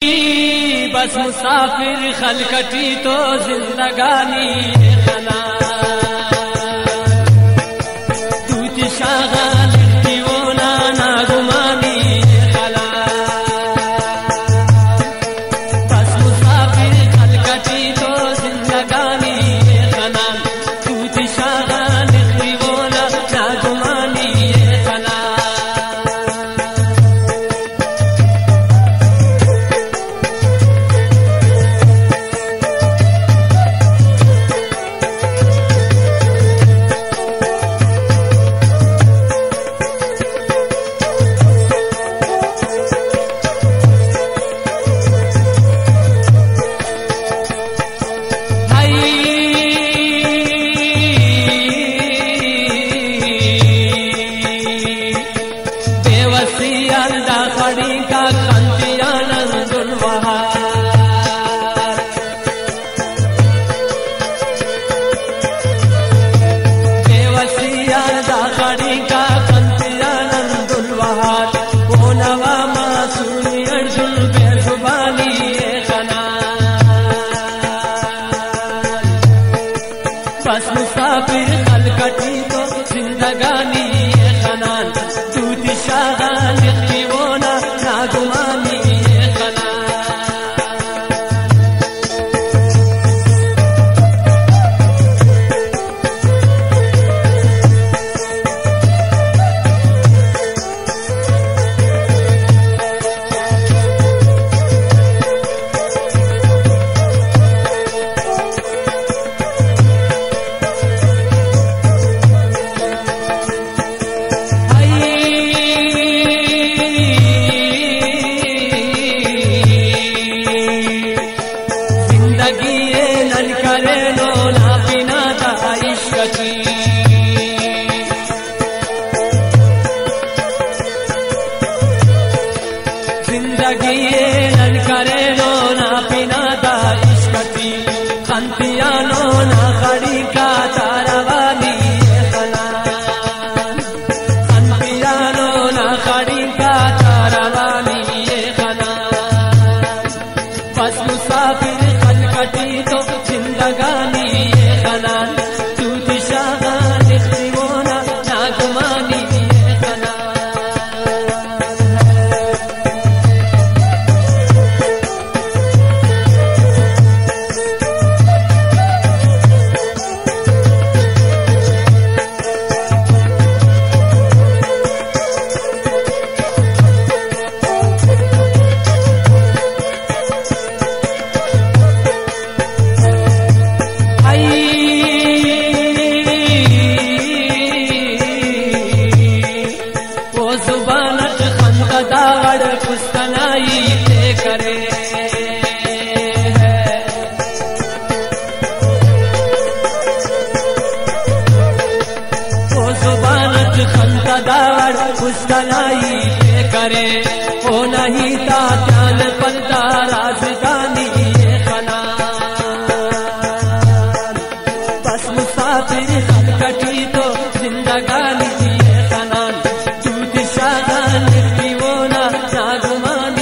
बस मुसाफिर खलकटी तो जिंदगानी खना दूती शागा लिखती वो ना गुमानी खला बस मुसाफिर खलकटी तो जिंदगानी खना दूती शागा लिखती वो ना गुमानी खला बस मुसाफिर खलकटी तो जिंदगानी खनान दूती शागा लिखती वो ना गुमानी खनान जिंदगी नन करे नो ना पिना दा इश्कती खंतिया नो ना खड़ी का तारावानी खनान खंतिया नो ना खड़ी का तारावानी खनान बस मुसाफिर खलकटी तो जिंदगानी खनान दूती शागा लिखती वो ना गुमानी करे ओ जुबानत खंता दाड़ पुस्तनाई करे ओ नहीं तान पलता राजधानी खना बस मुसाफिर खलकटी तो जिंदगानी खनान दूती शागा लिखती वो ना गुमानी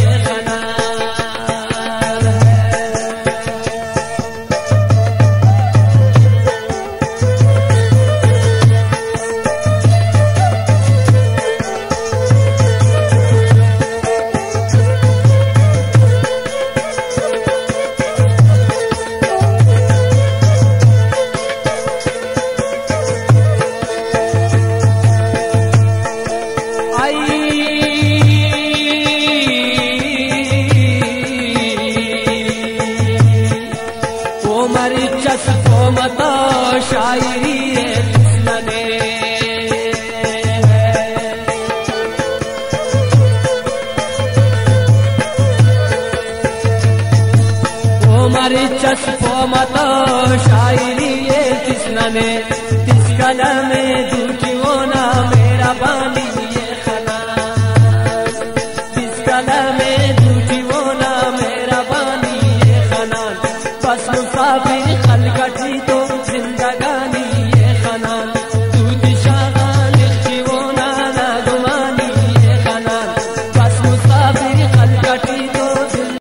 मतो शायरी लने ओ मरी चस्पो मतो शायरी किसने तिस कलम में